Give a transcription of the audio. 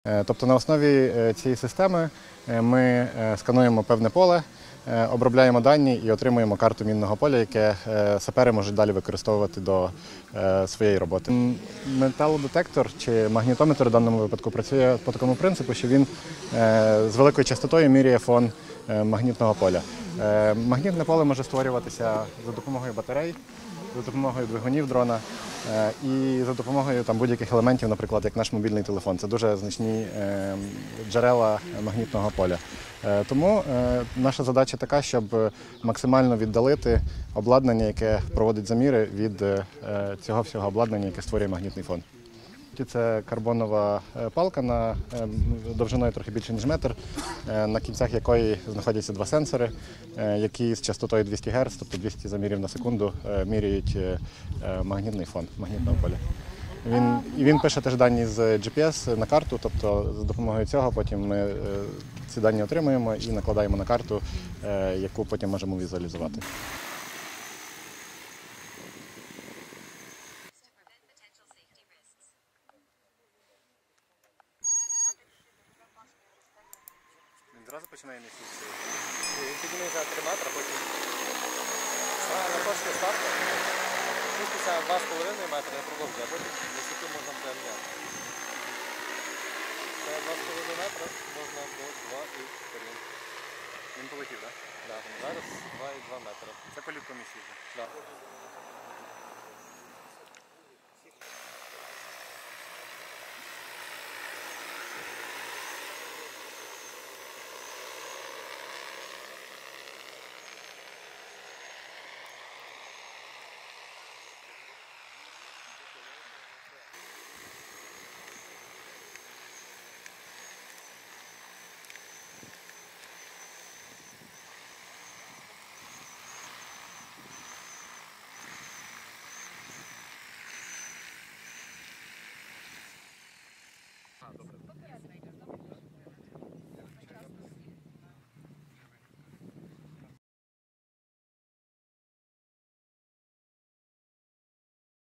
Тобто на основі цієї системи ми скануємо певне поле, обробляємо дані і отримуємо карту мінного поля, яке сапери можуть далі використовувати до своєї роботи. Металодетектор чи магнітометр в даному випадку працює по такому принципу, що він з великою частотою міряє фон магнітного поля. Магнітне поле може створюватися за допомогою батарей, за допомогою двигунів дрона і за допомогою будь-яких елементів, наприклад, як наш мобільний телефон. Це дуже значні джерела магнітного поля. Тому наша задача така, щоб максимально віддалити обладнання, яке проводить заміри, від цього всього обладнання, яке створює магнітний фон. Це карбонова палка довжиною трохи більше, ніж метр, на кінцях якої знаходяться два сенсори, які з частотою 200 Гц, тобто 200 замірів на секунду, міряють магнітний фон магнітного поля. Він пише теж дані з GPS на карту, тобто за допомогою цього потім ми ці дані отримуємо і накладаємо на карту, яку потім можемо візуалізувати. Він одразу починає місяці? Він піднімається 3 метри, потім на точці старту, спуститься 2,5 метри, не продовжує, а потім висоту можна буде міняти. Це 2,5 метри можна до 2,4. Він полетів, так? Так, зараз 2,2 метри. Це політ комісії вже? Так. Добре.